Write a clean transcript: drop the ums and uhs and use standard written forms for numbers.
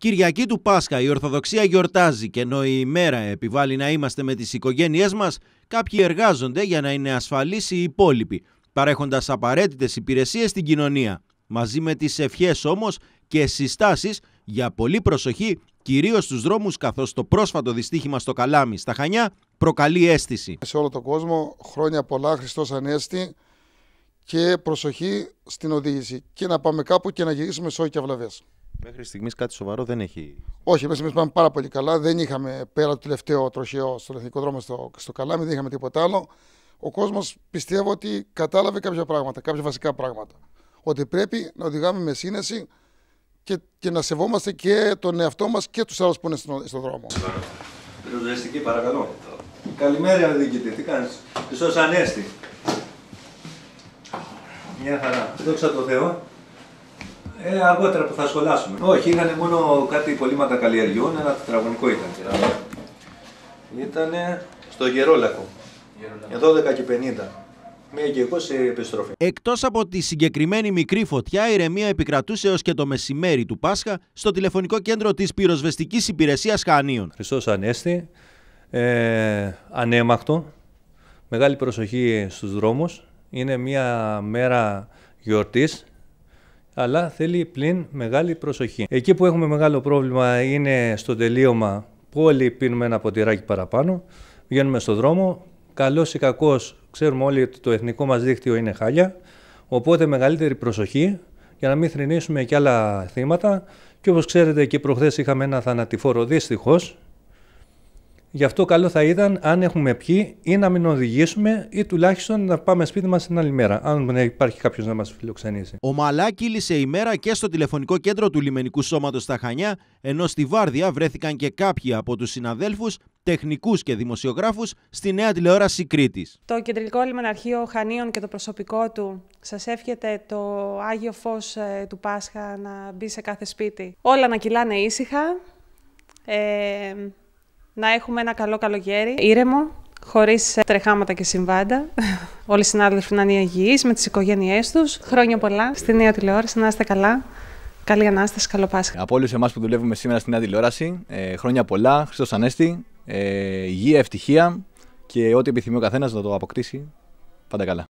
Κυριακή του Πάσχα η Ορθοδοξία γιορτάζει και ενώ η ημέρα επιβάλλει να είμαστε με τις οικογένειές μας, κάποιοι εργάζονται για να είναι ασφαλείς οι υπόλοιποι, παρέχοντας απαραίτητες υπηρεσίες στην κοινωνία. Μαζί με τις ευχές όμως και συστάσεις για πολύ προσοχή, κυρίως στους δρόμους, καθώς το πρόσφατο δυστύχημα στο Καλάμι, στα Χανιά, προκαλεί αίσθηση. Σε όλο τον κόσμο, χρόνια πολλά, Χριστός Ανέστη, και προσοχή στην οδήγηση. Και να πάμε κάπου και να γυρίσουμε σε όχι και αυλαβές. Μέχρι στιγμής κάτι σοβαρό δεν έχει. Όχι, μέχρι στιγμής πάμε πάρα πολύ καλά. Δεν είχαμε, πέρα το τελευταίο τροχαίο στον εθνικό δρόμο στο Καλάμι, δεν είχαμε τίποτα άλλο. Ο κόσμος πιστεύω ότι κατάλαβε κάποια πράγματα, κάποια βασικά πράγματα. Ότι πρέπει να οδηγάμε με σύνεση και να σεβόμαστε και τον εαυτό μας και τους άλλους που είναι στον δρόμο. Πυροσβεστική, παρακαλώ. Καλημέρα, διοικητή. Τι κάνεις? Χριστός Ανέστη. Μια χαρά. Δόξα τω Θεώ. Αργότερα που θα σχολάσουμε. Όχι, είχαν μόνο κάτι υπολείμματα καλλιεργιών, ένα τετραγωνικό ήταν. Ήτανε στο Γερόλακο. 12 και 50. 1 και 20 επιστροφή. Εκτός από τη συγκεκριμένη μικρή φωτιά, η ηρεμία επικρατούσε έως και το μεσημέρι του Πάσχα στο τηλεφωνικό κέντρο της πυροσβεστικής υπηρεσίας Χανίων. Χριστός Ανέστη, ανέμακτο, μεγάλη προσοχή στους δρόμους. Είναι μια μέρα γιορτής, αλλά θέλει πλην μεγάλη προσοχή. Εκεί που έχουμε μεγάλο πρόβλημα είναι στο τελείωμα που όλοι πίνουμε ένα ποτηράκι παραπάνω, βγαίνουμε στο δρόμο. Καλός ή κακός, ξέρουμε όλοι ότι το εθνικό μας δίκτυο είναι χάλια, οπότε μεγαλύτερη προσοχή για να μην θρηνήσουμε κι άλλα θύματα. Και όπως ξέρετε, και προχθές είχαμε ένα θανατηφόρο, δυστυχώς. Γι' αυτό καλό θα ήταν, αν έχουμε πιει, ή να μην οδηγήσουμε ή τουλάχιστον να πάμε σπίτι μας την άλλη μέρα, αν υπάρχει κάποιος να μας φιλοξενήσει. Ομαλά κύλησε η μέρα και στο τηλεφωνικό κέντρο του Λιμενικού Σώματος στα Χανιά, ενώ στη Βάρδια βρέθηκαν και κάποιοι από τους συναδέλφους, τεχνικούς και δημοσιογράφους στη Νέα Τηλεόραση Κρήτης. Το Κεντρικό Λιμεναρχείο Χανίων και το προσωπικό του σας εύχεται το Άγιο Φως του Πάσχα να μπει σε κάθε σπίτι. Όλα να κυλάνε ήσυχα. Να έχουμε ένα καλό καλοκαίρι, ήρεμο, χωρίς τρεχάματα και συμβάντα. Όλοι οι συνάδελφοι να είναι υγιείς με τις οικογένειές τους. Χρόνια πολλά στη Νέα Τηλεόραση, να είστε καλά. Καλή Ανάσταση, καλό Πάσχα. Από όλους εμάς που δουλεύουμε σήμερα στη Νέα Τηλεόραση, χρόνια πολλά, Χριστός Ανέστη, υγεία, ευτυχία και ό,τι επιθυμεί ο καθένας να το αποκτήσει. Πάντα καλά.